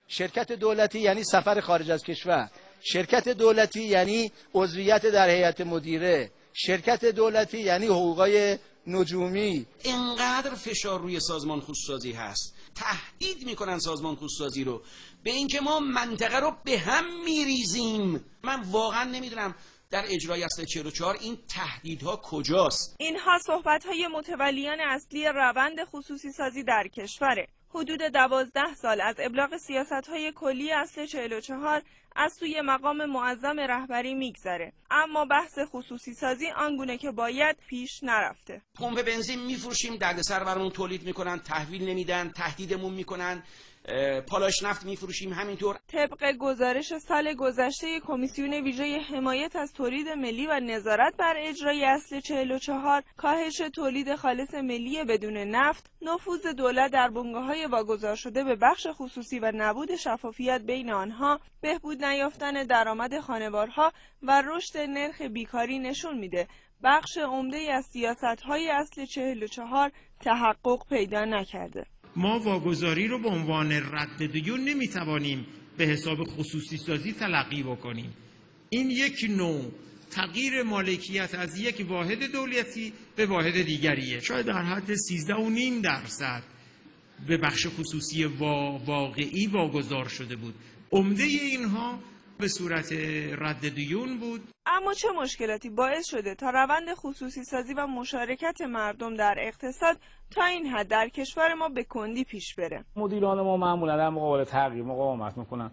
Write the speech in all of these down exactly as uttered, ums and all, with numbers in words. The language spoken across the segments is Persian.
شرکت دولتی یعنی سفر خارج از کشور، شرکت دولتی یعنی عضویت در هیئت مدیره، شرکت دولتی یعنی حقوقای نجومی. اینقدر فشار روی سازمان خصوصی هست، تهدید میکنن سازمان خصوصی رو به اینکه ما منطقه رو به هم میریزیم. من واقعا نمیدونم در اجرای اصل چهل و چهار این تهدیدها کجاست. اینها صحبت‌های متولیان اصلی روند خصوصی سازی در کشوره. حدود دوازده سال از ابلاغ سیاست‌های کلی اصل چهل و چهار از سوی مقام معظم رهبری میگذره، اما بحث خصوصی سازی آنگونه که باید پیش نرفته. پمپ بنزین میفروشیم، دردسر برامون تولید میکنن، تحویل نمیدن، تهدیدمون میکنن. پالاش نفت میفروشیم همینطور. طبق گزارش سال گذشته کمیسیون ویژه حمایت از تولید ملی و نظارت بر اجرای اصل چهل و چهار، کاهش تولید خالص ملی بدون نفت، نفوذ دولت در بنگاه‌های واگذار شده به بخش خصوصی و نبود شفافیت بین آنها، بهبود نیافتن درآمد خانوارها و رشد نرخ بیکاری نشون میده بخش عمده از سیاست‌های اصل چهل و چهار تحقق پیدا نکرده. ما واگذاری رو به عنوان رد دیون نمیتوانیم به حساب خصوصی سازی تلقی بکنیم. این یک نوع تغییر مالکیت از یک واحد دولتی به واحد دیگریه. شاید در حد سیزده و نیم درصد به بخش خصوصی وا واقعی واگذار شده بود. عمده اینها به صورت رد دیون بود. اما چه مشکلاتی باعث شده تا روند خصوصی سازی و مشارکت مردم در اقتصاد تا این حد در کشور ما به کندی پیش بره؟ مدیران ما معمولا در مقابل تغییر مقاومت میکنن.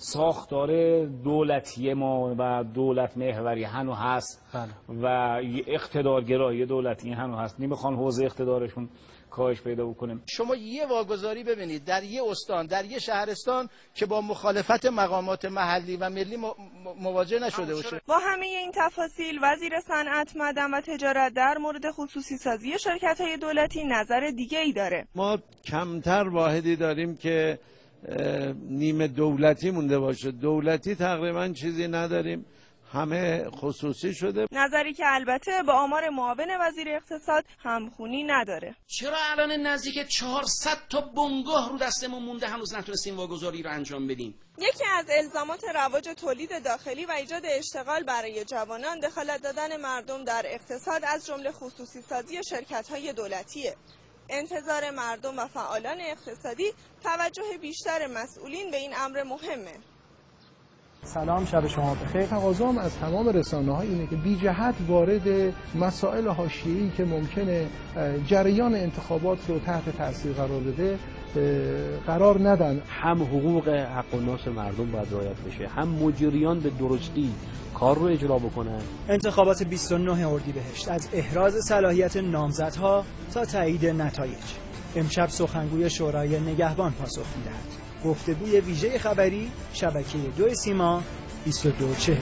ساختار دولتی ما و دولت محوری هنوز هست و اقتدارگرایی دولتی هنوز هست. نمیخوان حوزه اقتدارشون کاهش پیدا بکنیم. شما یه واگذاری ببینید در یه استان، در یه شهرستان که با مخالفت مقامات محلی و ملی مواجه نشده باشه. با همه این تفاصیل، وزیر صنعت، معدن و تجارت در مورد خصوصی سازی شرکت‌های دولتی نظر دیگه‌ای داره. ما کمتر واحدی داریم که نیمه دولتی مونده باشه. دولتی تقریبا چیزی نداریم، همه خصوصی شده. نظری که البته با آمار معاون وزیر اقتصاد همخونی نداره. چرا الان نزدیک چهارصد تا بنگاه رو دستمون مونده هنوز نتونستیم واگذاری رو انجام بدیم؟ یکی از الزامات رواج تولید داخلی و ایجاد اشتغال برای جوانان دخالت دادن مردم در اقتصاد از جمله خصوصی سازی شرکت‌های دولتیه. انتظار مردم و فعالان اقتصادی توجه بیشتر مسئولین به این امر مهمه. سلام، شب شما بخیر. تقاضام از تمام رسانه‌ها اینه که بی جهت وارد مسائل حاشیه‌ای که ممکنه جریان انتخابات رو تحت تاثیر قرار بده قرار ندن. هم حقوق حق و ناس مردم باید رعایت بشه، هم مجریان به درستی کار رو اجرا بکنن. انتخابات بیست و نه اردیبهشت از احراز صلاحیت نامزدها تا تایید نتایج. امشب سخنگوی شورای نگهبان پاسخ می‌دهد. گفتگوی ویژه خبری شبکه دو سیما بیست و دو چهل.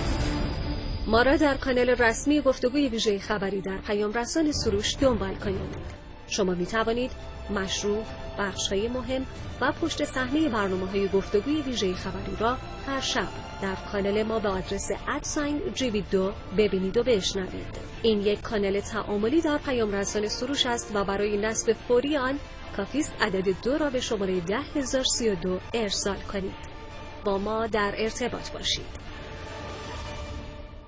ما را در کانال رسمی گفتگوی ویژه خبری در پیام رسان سروش دنبال کنید. شما می توانید مشروع، بخش‌های مهم و پشت صحنه برنامه‌های گفتگوی ویژه خبری را هر شب در کانال ما به آدرس ادساین جی دو ببینید و بشنوید. این یک کانال تعاملی در پیام رسان سروش است و برای نصب فوری آن کافی است عدد دو را به شماره ده هزار سی و دو ارسال کنید. با ما در ارتباط باشید.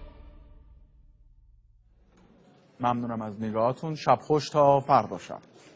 ممنونم از نگاهتون. شب خوش تا فردا شب.